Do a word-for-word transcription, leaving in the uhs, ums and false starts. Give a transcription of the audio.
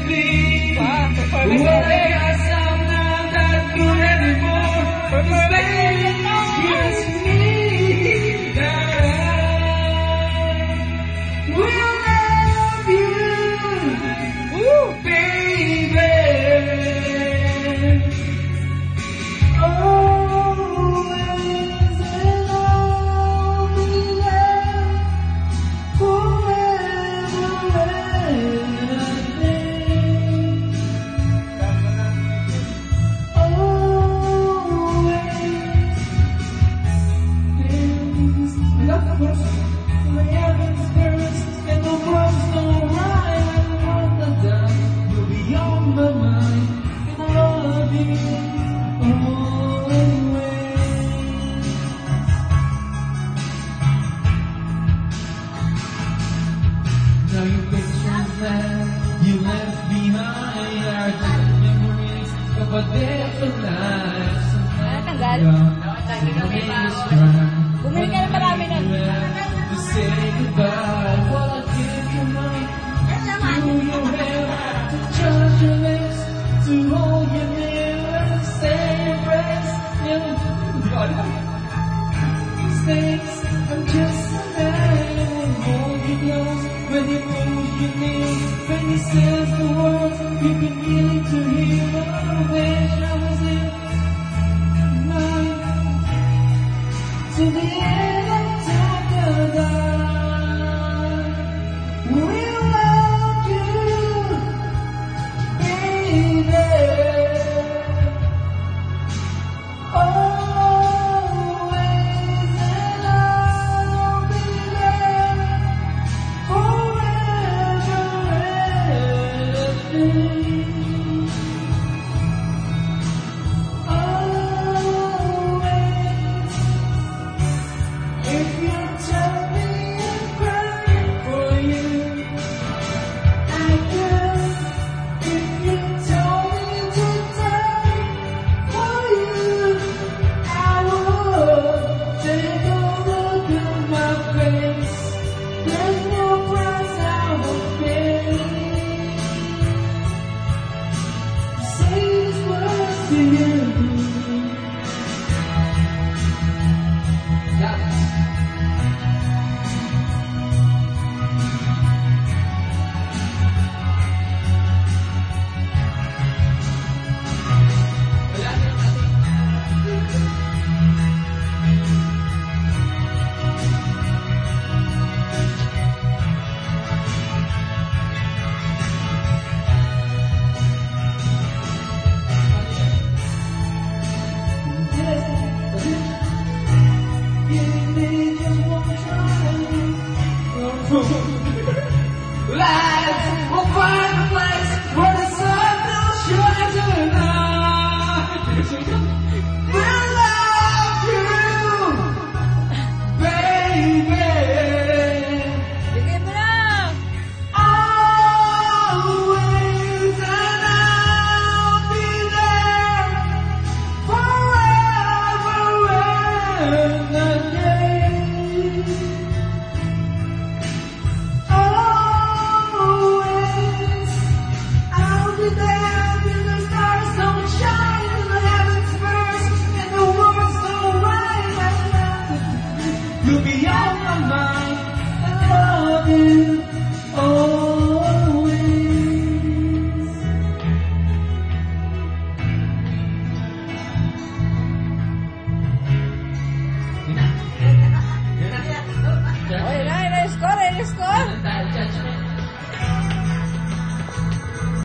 be. Well, I guess I'm not that good anymore. But baby, it's me that I will love you, Woo. baby. Always and always forever and a day. Always. Love first, my heavens first, and the world's no right. I wanna die, you'll be on my mind, and I love you always. Now you picture that you left behind are just memories of a different life. Natanggal? Bumili ka na marami nun. To say goodbye, while I give you mine. Yan naman. Do you have to touch your lips to hold you near and say your breath? Mistakes, I'm just a man who hold you close when you move your knees. When you says the words, you can feel it to hear. I wish I was in mine. To the end of time, we'll love you, baby. Always and I'll be there forever and a day. If you tell me I'm crying for you, I can. If you tell me to die for you, I would. Take a look at my face. There's no price I would pay. Say these words to you. Life will find